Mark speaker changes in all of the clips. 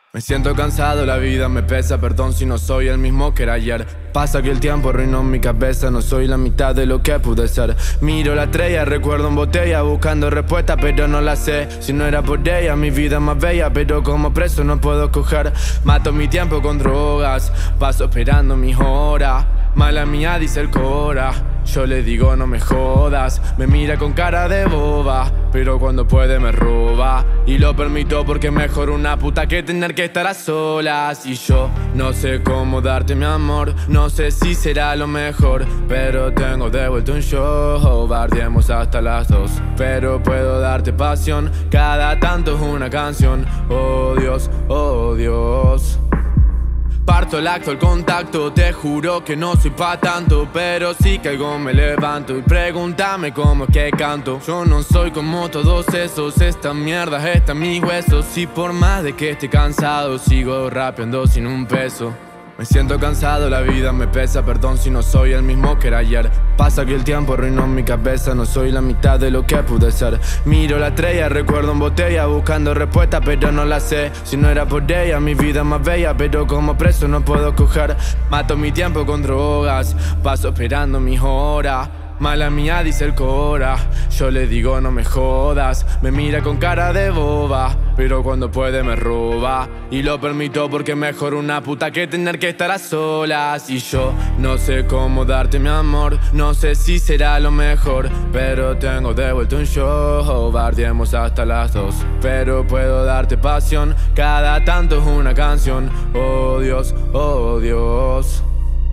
Speaker 1: Me siento cansado, la vida me pesa, perdón si no soy el mismo que era ayer. Pasa que el tiempo arruinó mi cabeza, no soy la mitad de lo que pude ser. Miro la estrella, recuerdo en botella, buscando respuestas pero no la sé. Si no era por ella, mi vida es más bella, pero como preso no puedo coger. Mato mi tiempo con drogas, paso esperando mis horas. Mala mía dice el cora, yo le digo no me jodas. Me mira con cara de boba, pero cuando puede me roba. Y lo permito porque es mejor una puta que tener que estar a solas. Y yo no sé cómo darte mi amor, no sé si será lo mejor, pero tengo de vuelta un show. Bardiemos hasta las 2, pero puedo darte pasión. Cada tanto es una canción. Oh Dios, oh Dios. Parto el acto, el contacto, te juro que no soy pa' tanto, pero si caigo me levanto y pregúntame cómo es que canto. Yo no soy como todos esos, esta mierda está en mis huesos. Y por más de que esté cansado, sigo rapeando sin un peso. Me siento cansado, la vida me pesa, perdón si no soy el mismo que era ayer. Pasa que el tiempo arruinó mi cabeza, no soy la mitad de lo que pude ser. Miro la estrella, recuerdo en botella, buscando respuestas pero no la sé. Si no era por ella, mi vida es más bella, pero como preso no puedo coger. Mato mi tiempo con drogas, paso esperando mis horas. Mala mía dice el cora, yo le digo no me jodas. Me mira con cara de boba, pero cuando puede me roba. Y lo permito porque es mejor una puta que tener que estar a solas. Y yo no sé cómo darte mi amor, no sé si será lo mejor, pero tengo de vuelta un show. Bardiemos hasta las 2, pero puedo darte pasión. Cada tanto es una canción. Oh Dios, oh Dios.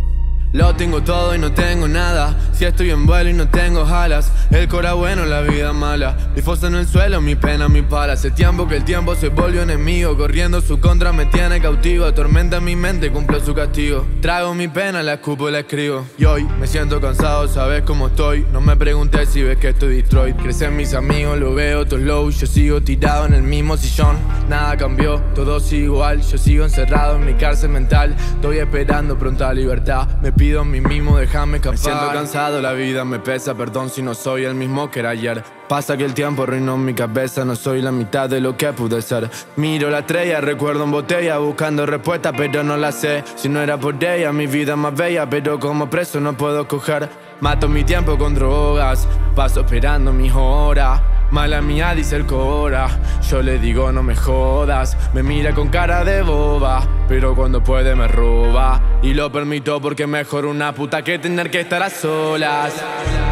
Speaker 1: Lo tengo todo y no tengo nada, si estoy en vuelo y no tengo alas. El cora bueno, la vida mala, mi fosa en el suelo, mi pena, mi pala. Hace tiempo que el tiempo se volvió enemigo, corriendo su contra me tiene cautivo. Atormenta mi mente, cumplo su castigo. Trago mi pena, la escupo, la escribo. Y hoy me siento cansado, sabes cómo estoy. No me preguntes si ves que estoy destroyed. Crecen mis amigos, lo veo todo low. Yo sigo tirado en el mismo sillón. Nada cambió, todo sigue igual. Yo sigo encerrado en mi cárcel mental. Estoy esperando pronta libertad. Me pido a mí mismo, déjame escapar. Me siento cansado, la vida me pesa, perdón si no soy el mismo que era ayer. Pasa que el tiempo arruinó mi cabeza, no soy la mitad de lo que pude ser. Miro la estrella, recuerdo en botella, buscando respuestas pero no la sé. Si no era por ella, mi vida es más bella, pero como preso no puedo coger. Mato mi tiempo con drogas, paso esperando mis horas. Mala mía dice el cora, yo le digo no me jodas. Me mira con cara de boba, pero cuando puede me roba. Y lo permito porque es mejor una puta que tener que estar a solas.